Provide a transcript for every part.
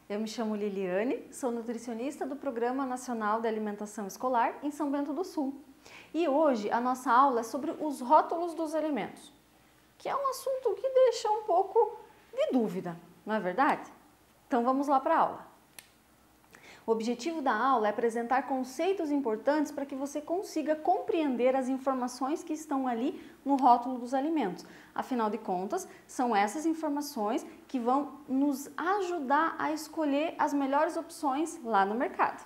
Eu me chamo Liliane, sou nutricionista do Programa Nacional de Alimentação Escolar em São Bento do Sul. E hoje a nossa aula é sobre os rótulos dos alimentos, que é um assunto que deixa um pouco de dúvida, não é verdade? Então vamos lá para a aula. O objetivo da aula é apresentar conceitos importantes para que você consiga compreender as informações que estão ali no rótulo dos alimentos. Afinal de contas, são essas informações que vão nos ajudar a escolher as melhores opções lá no mercado.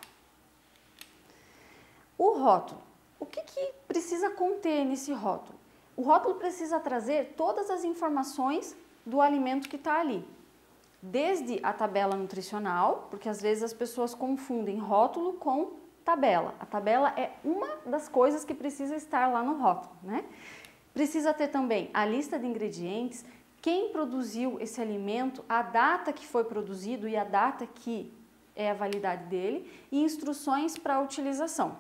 O rótulo. O que precisa conter nesse rótulo? O rótulo precisa trazer todas as informações do alimento que está ali. Desde a tabela nutricional, porque às vezes as pessoas confundem rótulo com tabela. A tabela é uma das coisas que precisa estar lá no rótulo, né? Precisa ter também a lista de ingredientes, quem produziu esse alimento, a data que foi produzido e a data que é a validade dele e instruções para a utilização.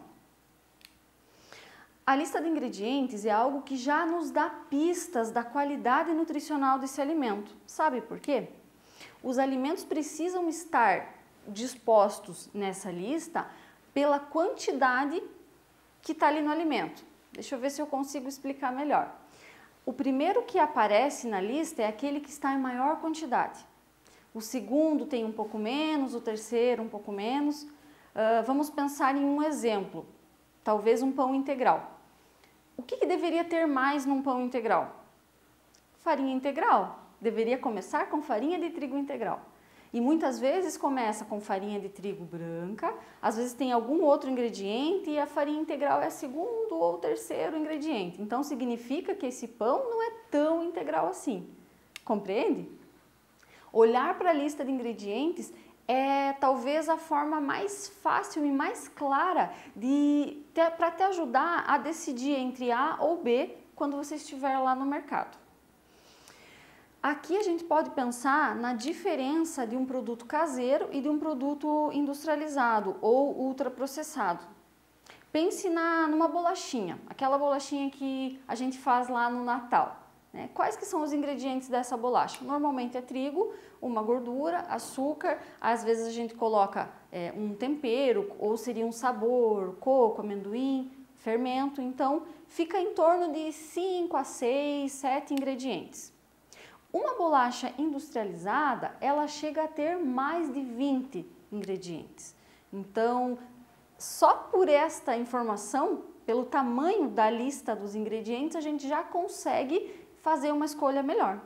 A lista de ingredientes é algo que já nos dá pistas da qualidade nutricional desse alimento. Sabe por quê? Os alimentos precisam estar dispostos nessa lista pela quantidade que está ali no alimento. Deixa eu ver se eu consigo explicar melhor. O primeiro que aparece na lista é aquele que está em maior quantidade. O segundo tem um pouco menos, o terceiro um pouco menos. Vamos pensar em um exemplo, talvez um pão integral. O que deveria ter mais num pão integral? Farinha integral. Deveria começar com farinha de trigo integral. E muitas vezes começa com farinha de trigo branca, às vezes tem algum outro ingrediente e a farinha integral é segundo ou terceiro ingrediente. Então significa que esse pão não é tão integral assim. Compreende? Olhar para a lista de ingredientes é talvez a forma mais fácil e mais clara para te ajudar a decidir entre A ou B quando você estiver lá no mercado. Aqui a gente pode pensar na diferença de um produto caseiro e de um produto industrializado ou ultraprocessado. Pense numa bolachinha, aquela bolachinha que a gente faz lá no Natal, né? Quais que são os ingredientes dessa bolacha? Normalmente é trigo, uma gordura, açúcar, às vezes a gente coloca um tempero ou seria um sabor, coco, amendoim, fermento, então fica em torno de 5 a 6, 7 ingredientes. Uma bolacha industrializada, ela chega a ter mais de 20 ingredientes. Então, só por esta informação, pelo tamanho da lista dos ingredientes, a gente já consegue fazer uma escolha melhor.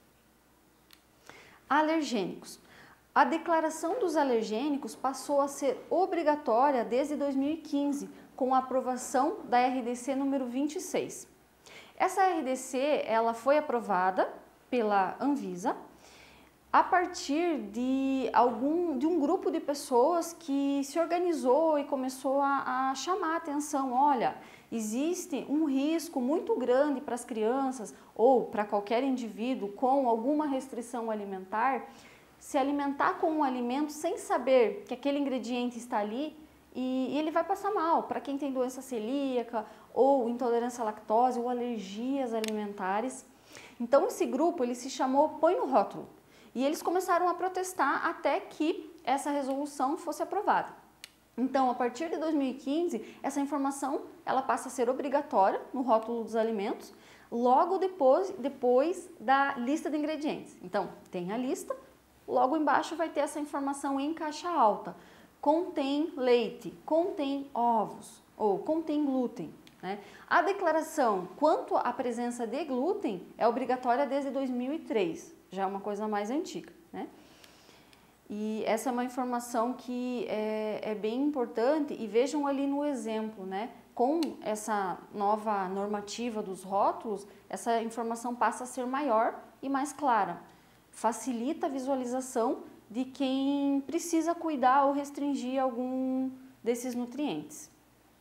Alergênicos. A declaração dos alergênicos passou a ser obrigatória desde 2015, com a aprovação da RDC número 26. Essa RDC, ela foi aprovada pela Anvisa, a partir de um grupo de pessoas que se organizou e começou a chamar a atenção. Olha, existe um risco muito grande para as crianças ou para qualquer indivíduo com alguma restrição alimentar se alimentar com um alimento sem saber que aquele ingrediente está ali e ele vai passar mal. Para quem tem doença celíaca ou intolerância à lactose ou alergias alimentares. Então esse grupo ele se chamou Põe no Rótulo e eles começaram a protestar até que essa resolução fosse aprovada. Então a partir de 2015 essa informação ela passa a ser obrigatória no rótulo dos alimentos logo depois da lista de ingredientes. Então tem a lista, logo embaixo vai ter essa informação em caixa alta. Contém leite, contém ovos ou contém glúten. Né? A declaração quanto à presença de glúten é obrigatória desde 2003, já é uma coisa mais antiga. Né? E essa é uma informação que é bem importante e vejam ali no exemplo, né? Com essa nova normativa dos rótulos, essa informação passa a ser maior e mais clara. Facilita a visualização de quem precisa cuidar ou restringir algum desses nutrientes.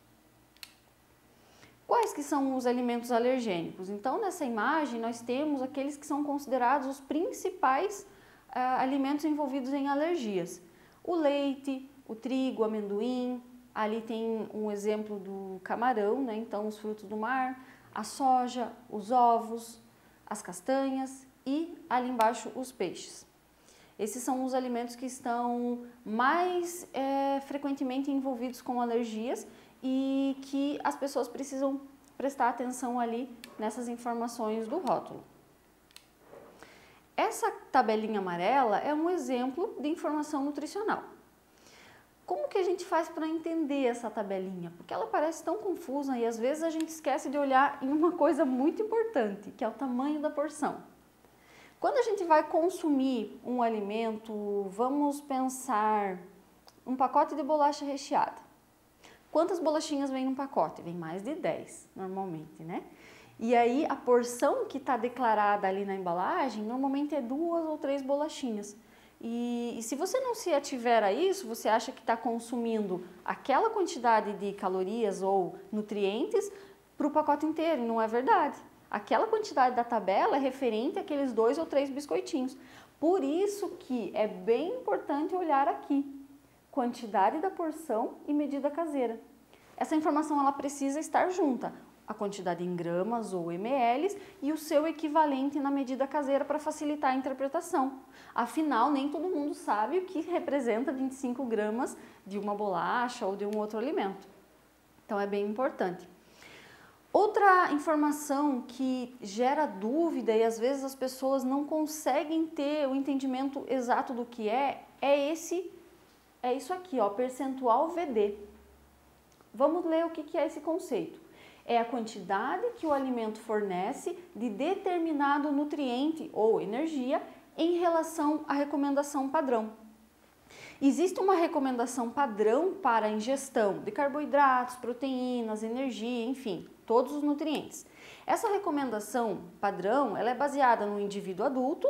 Quais que são os alimentos alergênicos? Então, nessa imagem, nós temos aqueles que são considerados os principais alimentos envolvidos em alergias. O leite, o trigo, o amendoim, ali tem um exemplo do camarão, né? Então os frutos do mar, a soja, os ovos, as castanhas e ali embaixo os peixes. Esses são os alimentos que estão mais frequentemente envolvidos com alergias e que as pessoas precisam prestar atenção ali nessas informações do rótulo. Essa tabelinha amarela é um exemplo de informação nutricional. Como que a gente faz para entender essa tabelinha? Porque ela parece tão confusa e às vezes a gente esquece de olhar em uma coisa muito importante, que é o tamanho da porção. Quando a gente vai consumir um alimento, vamos pensar um pacote de bolacha recheada. Quantas bolachinhas vem num pacote? Vem mais de 10, normalmente, né? E aí a porção que está declarada ali na embalagem, normalmente é 2 ou 3 bolachinhas. E se você não se ativer a isso, você acha que está consumindo aquela quantidade de calorias ou nutrientes para o pacote inteiro, e não é verdade. Aquela quantidade da tabela é referente àqueles 2 ou 3 biscoitinhos. Por isso que é bem importante olhar aqui, quantidade da porção e medida caseira. Essa informação ela precisa estar junta, a quantidade em gramas ou ml e o seu equivalente na medida caseira para facilitar a interpretação. Afinal, nem todo mundo sabe o que representa 25 gramas de uma bolacha ou de um outro alimento. Então é bem importante. Outra informação que gera dúvida e às vezes as pessoas não conseguem ter o entendimento exato do que é isso aqui, ó, percentual VD. Vamos ler o que é esse conceito. É a quantidade que o alimento fornece de determinado nutriente ou energia em relação à recomendação padrão. Existe uma recomendação padrão para a ingestão de carboidratos, proteínas, energia, enfim, todos os nutrientes. Essa recomendação padrão ela é baseada no indivíduo adulto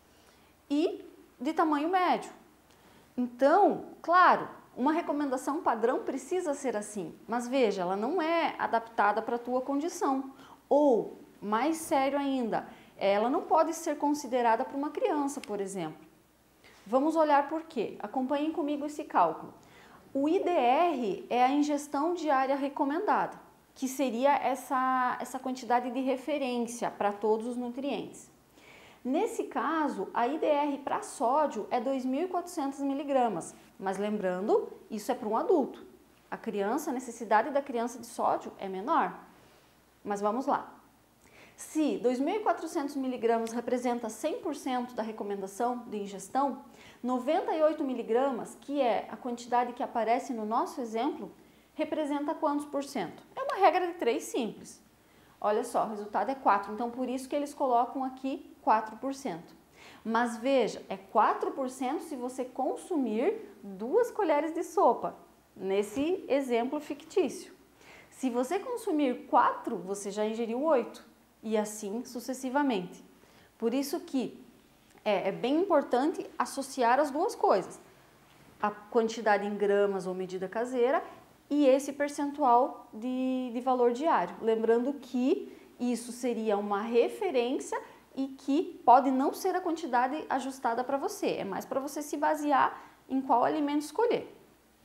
e de tamanho médio. Então, claro, uma recomendação padrão precisa ser assim, mas veja, ela não é adaptada para a tua condição. Ou, mais sério ainda, ela não pode ser considerada para uma criança, por exemplo. Vamos olhar por quê. Acompanhem comigo esse cálculo. O IDR é a ingestão diária recomendada, que seria essa quantidade de referência para todos os nutrientes. Nesse caso, a IDR para sódio é 2.400 miligramas, mas lembrando, isso é para um adulto. A necessidade da criança de sódio é menor. Mas vamos lá. Se 2.400 miligramas representa 100% da recomendação de ingestão, 98 miligramas, que é a quantidade que aparece no nosso exemplo, representa quantos por cento? É uma regra de 3 simples. Olha só, o resultado é 4, então por isso que eles colocam aqui 4%. Mas veja, é 4% se você consumir 2 colheres de sopa, nesse exemplo fictício. Se você consumir 4, você já ingeriu 8, e assim sucessivamente. Por isso que é bem importante associar as duas coisas, a quantidade em gramas ou medida caseira e esse percentual de valor diário. Lembrando que isso seria uma referência e que pode não ser a quantidade ajustada para você, é mais para você se basear em qual alimento escolher.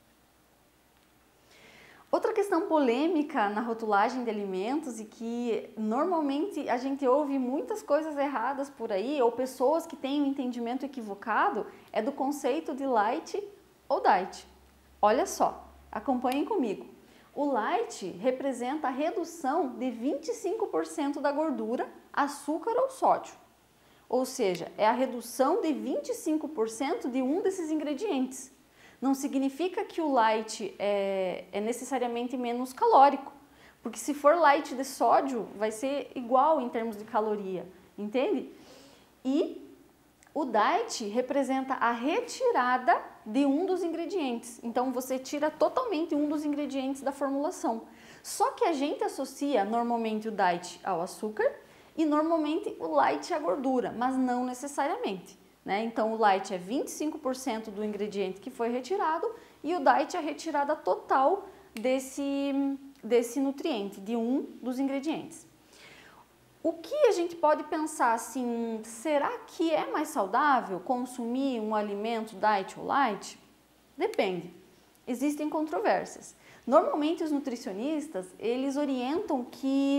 Outra questão polêmica na rotulagem de alimentos e que normalmente a gente ouve muitas coisas erradas por aí ou pessoas que têm um entendimento equivocado é do conceito de light ou diet. Olha só, acompanhem comigo. O light representa a redução de 25% da gordura, açúcar ou sódio. Ou seja, é a redução de 25% de um desses ingredientes. Não significa que o light é necessariamente menos calórico, porque se for light de sódio, vai ser igual em termos de caloria, entende? E o diet representa a retirada de um dos ingredientes. Então, você tira totalmente um dos ingredientes da formulação. Só que a gente associa normalmente o diet ao açúcar e normalmente o light à gordura, mas não necessariamente. Né? Então, o light é 25% do ingrediente que foi retirado e o diet é a retirada total desse nutriente, de um dos ingredientes. O que a gente pode pensar assim, será que é mais saudável consumir um alimento diet ou light? Depende, existem controvérsias. Normalmente os nutricionistas, eles orientam que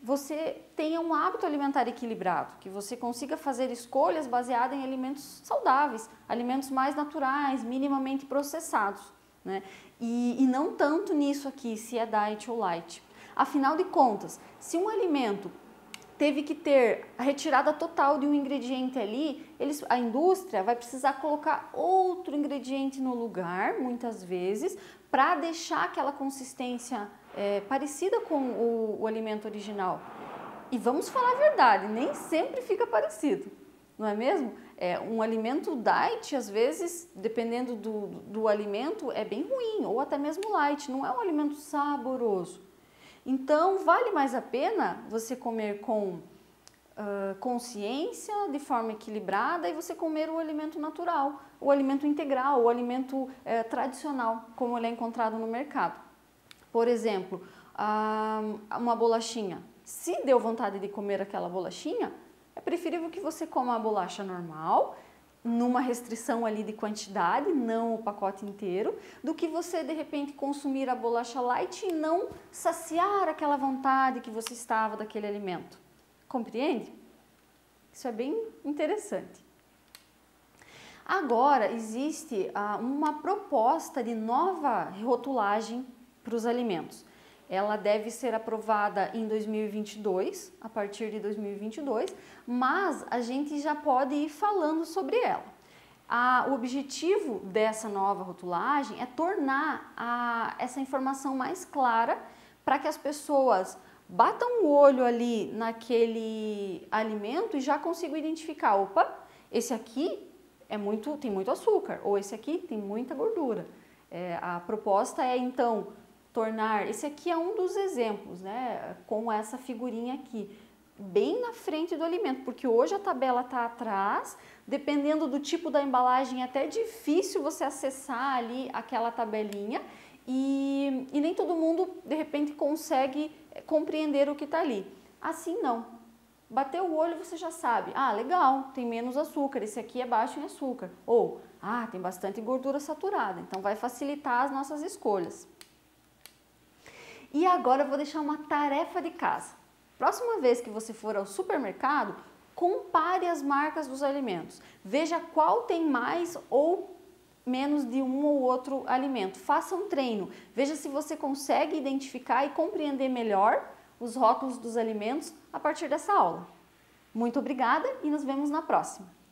você tenha um hábito alimentar equilibrado, que você consiga fazer escolhas baseadas em alimentos saudáveis, alimentos mais naturais, minimamente processados, né? E não tanto nisso aqui, se é diet ou light. Afinal de contas, se um alimento teve que ter a retirada total de um ingrediente ali, a indústria vai precisar colocar outro ingrediente no lugar, muitas vezes, para deixar aquela consistência parecida com o alimento original. E vamos falar a verdade, nem sempre fica parecido, não é mesmo? Um alimento diet, às vezes, dependendo do alimento, é bem ruim, ou até mesmo light, não é um alimento saboroso. Então, vale mais a pena você comer com consciência, de forma equilibrada, e você comer o alimento natural, o alimento integral, o alimento tradicional, como ele é encontrado no mercado. Por exemplo, uma bolachinha. Se deu vontade de comer aquela bolachinha, é preferível que você coma a bolacha normal, numa restrição ali de quantidade, não o pacote inteiro, do que você de repente consumir a bolacha light e não saciar aquela vontade que você estava daquele alimento. Compreende? Isso é bem interessante. Agora existe uma proposta de nova rotulagem para os alimentos. Ela deve ser aprovada em 2022, a partir de 2022, mas a gente já pode ir falando sobre ela. O objetivo dessa nova rotulagem é tornar essa informação mais clara para que as pessoas batam o olho ali naquele alimento e já consigam identificar, opa, esse aqui tem muito açúcar, ou esse aqui tem muita gordura. A proposta é, então, esse aqui é um dos exemplos, né, com essa figurinha aqui, bem na frente do alimento, porque hoje a tabela está atrás, dependendo do tipo da embalagem, é até difícil você acessar ali aquela tabelinha e nem todo mundo, de repente, consegue compreender o que está ali. Assim não. Bateu o olho, você já sabe. Legal, tem menos açúcar, esse aqui é baixo em açúcar. Ou, tem bastante gordura saturada, então vai facilitar as nossas escolhas. E agora eu vou deixar uma tarefa de casa. Próxima vez que você for ao supermercado, compare as marcas dos alimentos. Veja qual tem mais ou menos de um ou outro alimento. Faça um treino. Veja se você consegue identificar e compreender melhor os rótulos dos alimentos a partir dessa aula. Muito obrigada e nos vemos na próxima.